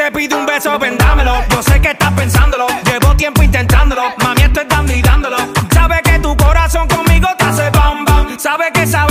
te pide un beso, ven dámelo. Yo sé que estás pensándolo, llevo tiempo intentándolo. Mami, estoy dando y dándolo. Sabe que tu corazón conmigo te hace bam bam. Sabe que esa